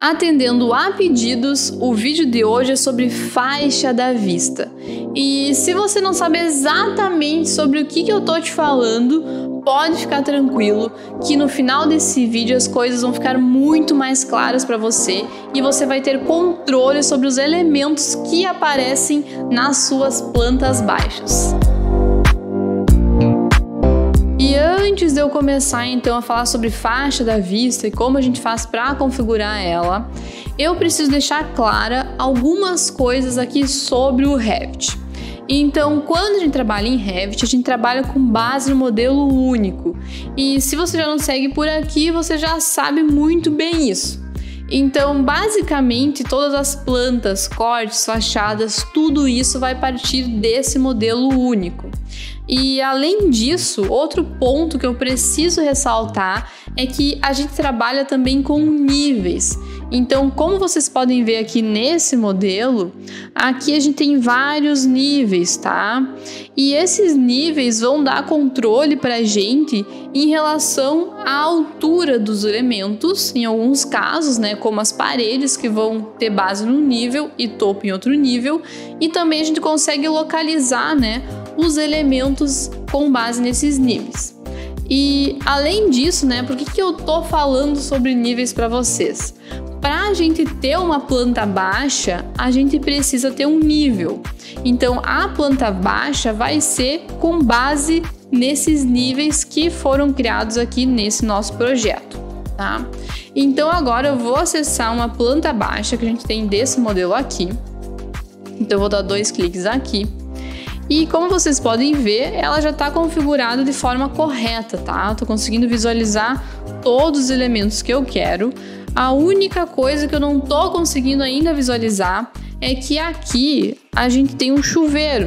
Atendendo a pedidos, o vídeo de hoje é sobre faixa da vista. E se você não sabe exatamente sobre o que eu tô te falando, pode ficar tranquilo que no final desse vídeo as coisas vão ficar muito mais claras para você e você vai ter controle sobre os elementos que aparecem nas suas plantas baixas. E antes de eu começar então a falar sobre faixa da vista e como a gente faz para configurar ela, eu preciso deixar clara algumas coisas aqui sobre o Revit. Então, quando a gente trabalha em Revit, a gente trabalha com base no modelo único. E se você já não segue por aqui, você já sabe muito bem isso. Então, basicamente, todas as plantas, cortes, fachadas, tudo isso vai partir desse modelo único. E além disso, outro ponto que eu preciso ressaltar é que a gente trabalha também com níveis. Então, como vocês podem ver aqui nesse modelo, aqui a gente tem vários níveis, tá? E esses níveis vão dar controle para a gente em relação à altura dos elementos, em alguns casos, né, como as paredes que vão ter base num nível e topo em outro nível, e também a gente consegue localizar, né, os elementos com base nesses níveis. E além disso, né, por que eu tô falando sobre níveis para vocês? Para a gente ter uma planta baixa, a gente precisa ter um nível. Então, a planta baixa vai ser com base nesses níveis que foram criados aqui nesse nosso projeto, tá? Então, agora eu vou acessar uma planta baixa que a gente tem desse modelo aqui. Então, eu vou dar 2 cliques aqui. E como vocês podem ver, ela já está configurada de forma correta, tá? Eu tô conseguindo visualizar todos os elementos que eu quero. A única coisa que eu não tô conseguindo ainda visualizar é que aqui a gente tem um chuveiro.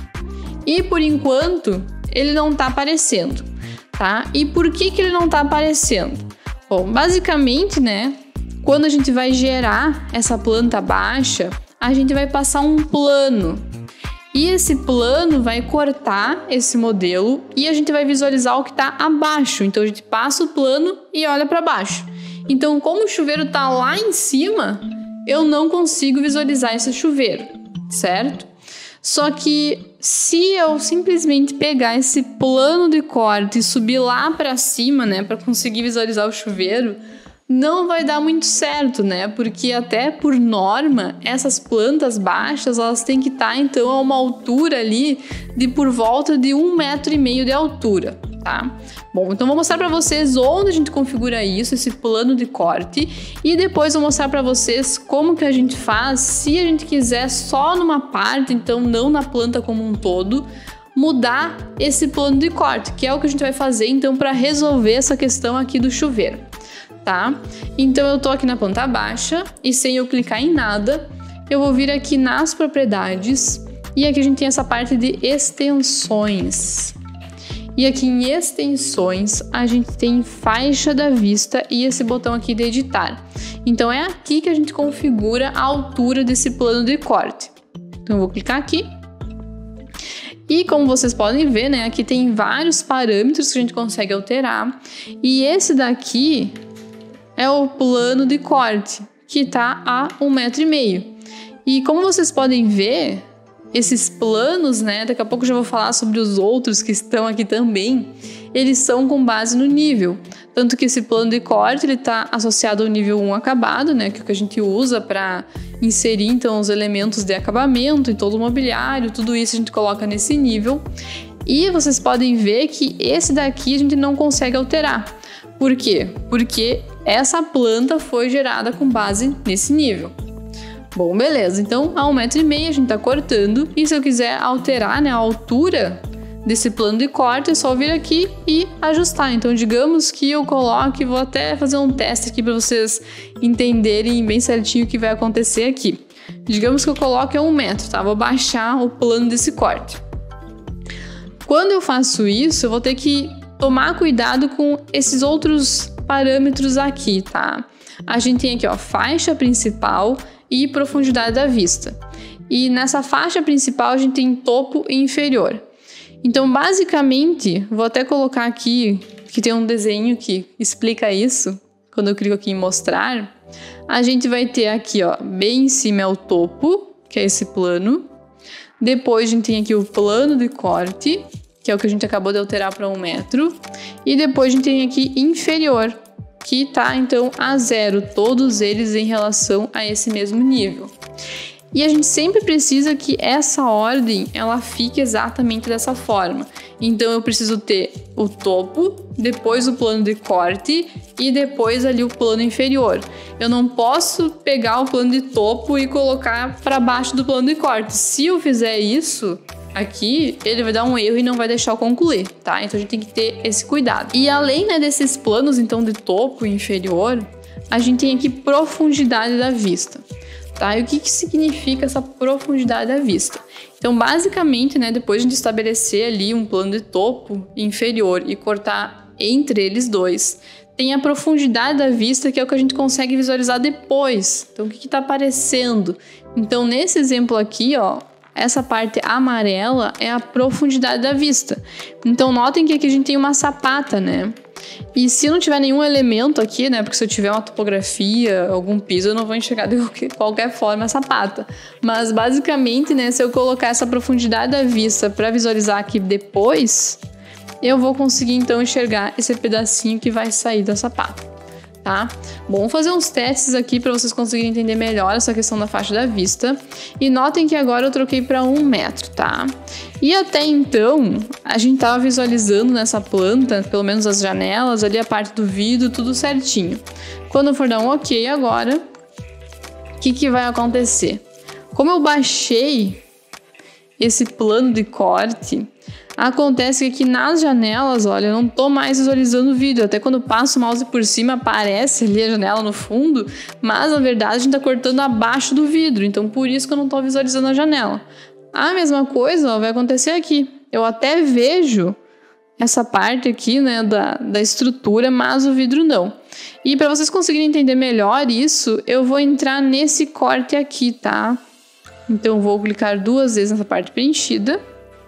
E por enquanto ele não tá aparecendo, tá? E por que ele não tá aparecendo? Bom, basicamente, né, quando a gente vai gerar essa planta baixa, a gente vai passar um plano. E esse plano vai cortar esse modelo e a gente vai visualizar o que está abaixo. Então a gente passa o plano e olha para baixo. Então, como o chuveiro está lá em cima, eu não consigo visualizar esse chuveiro, certo? Só que se eu simplesmente pegar esse plano de corte e subir lá para cima, né, para conseguir visualizar o chuveiro, não vai dar muito certo, né? Porque até por norma, essas plantas baixas, elas têm que estar, então, a uma altura ali de por volta de 1,5 metro de altura, tá? Bom, então vou mostrar para vocês onde a gente configura isso, esse plano de corte, e depois vou mostrar para vocês como que a gente faz se a gente quiser só numa parte, então não na planta como um todo, mudar esse plano de corte, que é o que a gente vai fazer, então, para resolver essa questão aqui do chuveiro. Tá? Então eu tô aqui na planta baixa e sem eu clicar em nada, eu vou vir aqui nas propriedades e aqui a gente tem essa parte de extensões. E aqui em extensões a gente tem faixa da vista e esse botão aqui de editar. Então é aqui que a gente configura a altura desse plano de corte. Então eu vou clicar aqui. E como vocês podem ver, né, aqui tem vários parâmetros que a gente consegue alterar. E esse daqui é o plano de corte, que está a 1,5 metro. E como vocês podem ver, esses planos, né, daqui a pouco eu já vou falar sobre os outros que estão aqui também, eles são com base no nível. Tanto que esse plano de corte está associado ao nível 1 acabado, né, que é o que a gente usa para inserir então os elementos de acabamento e todo o mobiliário, tudo isso a gente coloca nesse nível. E vocês podem ver que esse daqui a gente não consegue alterar. Por quê? Porque essa planta foi gerada com base nesse nível. Bom, beleza. Então, a 1,5 metro a gente tá cortando. E se eu quiser alterar, né, a altura desse plano de corte, é só vir aqui e ajustar. Então, digamos que eu coloque, vou até fazer um teste aqui para vocês entenderem bem certinho o que vai acontecer aqui. Digamos que eu coloque a 1 metro, tá? Vou baixar o plano desse corte. Quando eu faço isso, eu vou ter que tomar cuidado com esses outros parâmetros aqui, tá? A gente tem aqui, ó, faixa principal e profundidade da vista. E nessa faixa principal a gente tem topo e inferior. Então, basicamente, vou até colocar aqui, que tem um desenho que explica isso, quando eu clico aqui em mostrar. A gente vai ter aqui, ó, bem em cima é o topo, que é esse plano. Depois a gente tem aqui o plano de corte, que é o que a gente acabou de alterar para 1 metro. E depois a gente tem aqui inferior, que tá então a 0, todos eles em relação a esse mesmo nível. E a gente sempre precisa que essa ordem ela fique exatamente dessa forma. Então eu preciso ter o topo, depois o plano de corte e depois ali o plano inferior. Eu não posso pegar o plano de topo e colocar para baixo do plano de corte. Se eu fizer isso aqui, ele vai dar um erro e não vai deixar eu concluir, tá? Então a gente tem que ter esse cuidado. E além, né, desses planos então de topo e inferior, a gente tem aqui profundidade da vista. Tá? E o que significa essa profundidade da vista? Então, basicamente, né, depois de estabelecer ali um plano de topo inferior e cortar entre eles dois, tem a profundidade da vista, que é o que a gente consegue visualizar depois. Então, o que está aparecendo? Então, nesse exemplo aqui, ó, essa parte amarela é a profundidade da vista. Então, notem que aqui a gente tem uma sapata, né? E se não tiver nenhum elemento aqui, né? Porque se eu tiver uma topografia, algum piso, eu não vou enxergar de qualquer forma essa pata. Mas basicamente, né? Se eu colocar essa profundidade da vista para visualizar aqui depois, eu vou conseguir então enxergar esse pedacinho que vai sair da sapata. Tá? Bom, vou fazer uns testes aqui para vocês conseguirem entender melhor essa questão da faixa da vista. E notem que agora eu troquei para 1 metro, tá? E até então, a gente tava visualizando nessa planta, pelo menos as janelas, ali a parte do vidro, tudo certinho. Quando eu for dar um ok agora, o que vai acontecer? Como eu baixei esse plano de corte, acontece que aqui nas janelas, olha, eu não tô mais visualizando o vidro. Até quando eu passo o mouse por cima, aparece ali a janela no fundo, mas na verdade a gente tá cortando abaixo do vidro, então por isso que eu não tô visualizando a janela. A mesma coisa, ó, vai acontecer aqui. Eu até vejo essa parte aqui, né, da estrutura, mas o vidro não. E para vocês conseguirem entender melhor isso, eu vou entrar nesse corte aqui, tá? Então eu vou clicar 2 vezes nessa parte preenchida.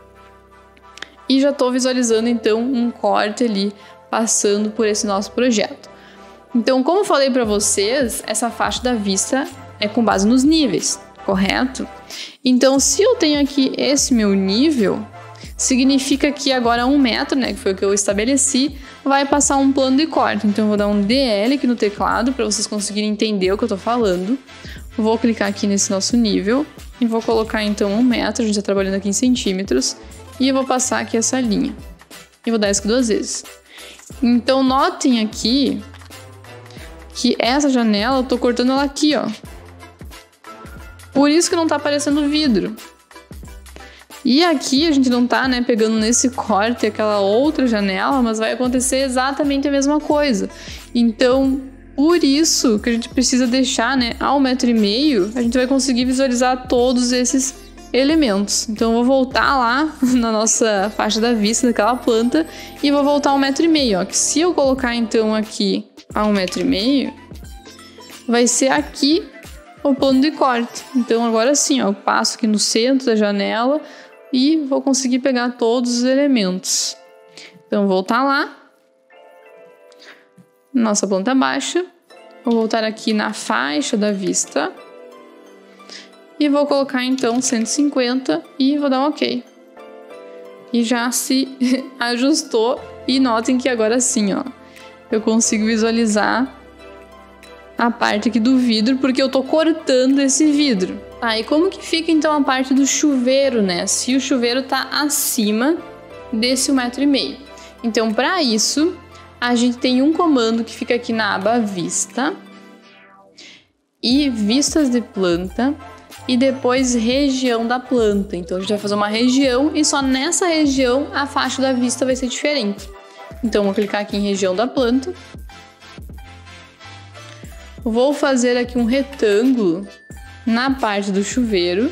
E já estou visualizando, então, um corte ali passando por esse nosso projeto. Então, como eu falei para vocês, essa faixa da vista é com base nos níveis, correto? Então, se eu tenho aqui esse meu nível, significa que agora 1 metro, né, que foi o que eu estabeleci, vai passar um plano de corte. Então, eu vou dar um DL aqui no teclado para vocês conseguirem entender o que eu estou falando. Vou clicar aqui nesse nosso nível e vou colocar, então, 1 metro, a gente está trabalhando aqui em centímetros. E eu vou passar aqui essa linha. E vou dar isso aqui 2 vezes. Então, notem aqui que essa janela, eu tô cortando ela aqui, ó. Por isso que não tá aparecendo vidro. E aqui a gente não tá, né, pegando nesse corte aquela outra janela, mas vai acontecer exatamente a mesma coisa. Então, por isso que a gente precisa deixar, né, a 1,5 metro, a gente vai conseguir visualizar todos esses elementos. Então eu vou voltar lá na nossa faixa da vista daquela planta e vou voltar 1,5 metro, ó, que se eu colocar então aqui a 1,5 metro, vai ser aqui o plano de corte. Então agora sim, ó, eu passo aqui no centro da janela e vou conseguir pegar todos os elementos. Então vou voltar lá, nossa planta baixa, vou voltar aqui na faixa da vista. E vou colocar então 150 e vou dar um ok. E já se ajustou. E notem que agora sim, ó, eu consigo visualizar a parte aqui do vidro, porque eu tô cortando esse vidro. E como que fica então a parte do chuveiro, né? Se o chuveiro tá acima desse 1,5 metro. Então, para isso, a gente tem um comando que fica aqui na aba Vista e Vistas de Planta. E depois região da planta. Então a gente vai fazer uma região e só nessa região a faixa da vista vai ser diferente. Então vou clicar aqui em região da planta. Vou fazer aqui um retângulo na parte do chuveiro.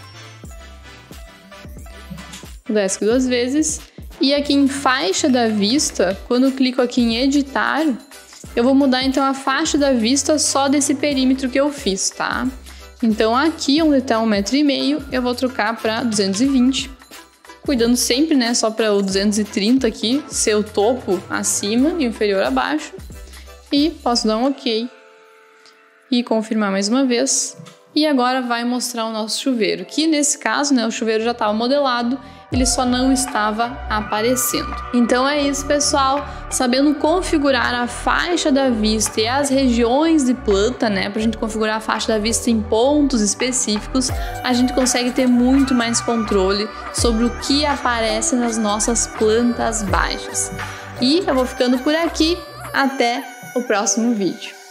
Vou dar isso aqui 2 vezes. E aqui em faixa da vista, quando eu clico aqui em editar, eu vou mudar então a faixa da vista só desse perímetro que eu fiz, tá? Então aqui onde está 1,5 metro, eu vou trocar para 220, cuidando sempre, né, só para o 230 aqui, ser o topo acima e o inferior abaixo, e posso dar um ok. e confirmar mais uma vez. E agora vai mostrar o nosso chuveiro, que nesse caso, né, o chuveiro já estava modelado, ele só não estava aparecendo. Então é isso, pessoal. Sabendo configurar a faixa da vista e as regiões de planta, né, para a gente configurar a faixa da vista em pontos específicos, a gente consegue ter muito mais controle sobre o que aparece nas nossas plantas baixas. E eu vou ficando por aqui. Até o próximo vídeo.